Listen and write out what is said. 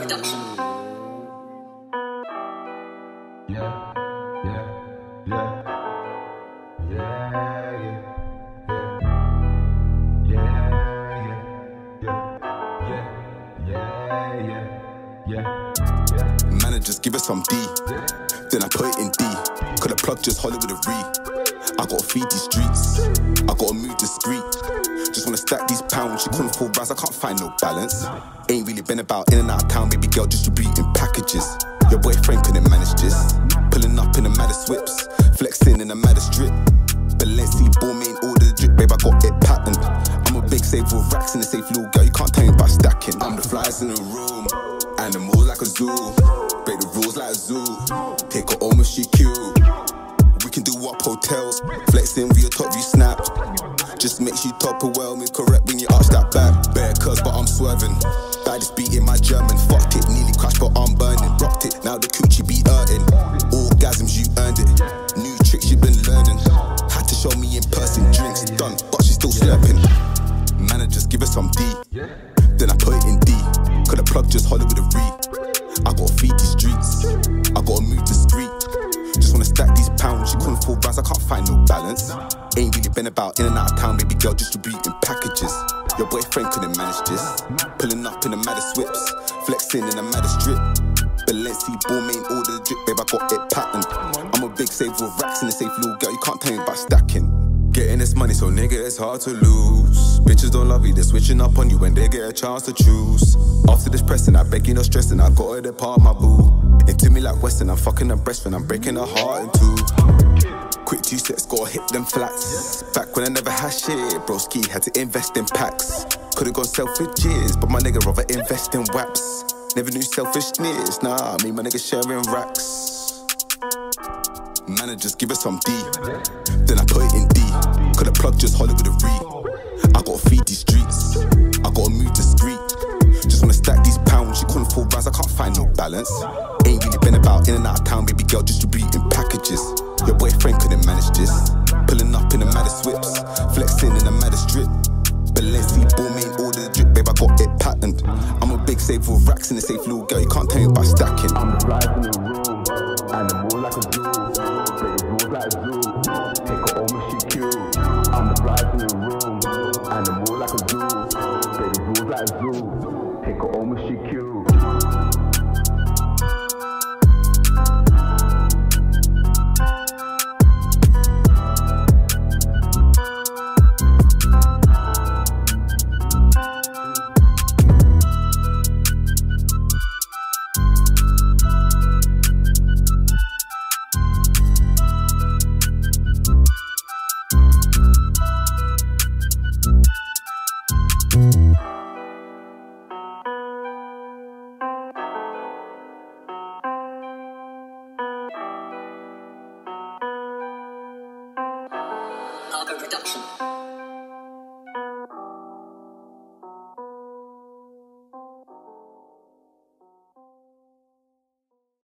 Production. Yeah, yeah, yeah, yeah, yeah, yeah, yeah, yeah, yeah. Managers give us some D, then I put it in D. Cause the plug just Hollywood a re. I gotta feed these streets, I gotta move discreet. Just wanna stack these pounds, she couldn't afford rice, I can't find no balance. Ain't really been about in and out of town, baby girl distributing packages. Your boyfriend couldn't manage this. Pulling up in the maddest whips, flexing in the maddest drip. Balenci, Balmain, all the drip, babe, I got it patterned. I'm a big saver of racks in the safe little girl, you can't tell me about stacking. I'm the flyest in the room, animals like a zoo. Break the rules like a zoo, take her home if she cute. We can do up hotels, flexing via top view snaps. Just make sure you top it well, me correct when you arch that back. Bare curves, but I'm swerving. Baddest beating my German, fucked it, nearly crashed, but I'm burning. Rocked it, now the coochie be hurting. Orgasms, you earned it. New tricks you been learning. Had to show me in person, drinks done, but she's still slurping. Managers give us some D, then I put it in D. Cause the plug just Hollywood a re. I gotta feed these streets, I gotta move discreet. Just wanna stack these pounds, she couldn't afford rice, I can't find no balance. Ain't really been about in and out of town, baby girl distributing packages. Your boyfriend couldn't manage this. Pulling up in the maddest whips, flexing in the maddest drip. Balenci, Balmain, all the drip, babe, I got it patterned. I'm a big saver of racks in the safe little girl, you can't tell me about stacking. Getting this money, so nigga, it's hard to lose. Bitches don't love you, they're switching up on you when they get a chance to choose. After this pressing, I beg you no stressing, I got her to part my boo. Into me like Western, I'm fucking her breast when I'm breaking her heart in two. Quick 2 sets, gotta hit them flats. Back when I never had shit, broski had to invest in packs. Could've gone selfridges, but my nigga rather invest in waps. Never knew selfishness, nah, me and my nigga sharing racks. Managers give us some D, then I put it in D. Cause the plug just Hollywood a re. I gotta feed these streets, I gotta move discreet. Just wanna stack these pounds, she couldn't afford rice, I can't find no balance. Ain't really been about in and out of town, baby girl distributing packages. Your boyfriend couldn't manage this. Pulling up in the maddest whips, flexing in the maddest drip. Balenci, Balmain, all the drip, babe, I got it patterned. I'm a big saver of racks in the safe little girl, you can't tell me about stacking. I'm the flies in the room, animal like a zoo. Break the rules like a zoo, take her home if she cute. I'm the flies in the room, animal like a zoo. Break the rules like a zoo, take her home if she cute. Production.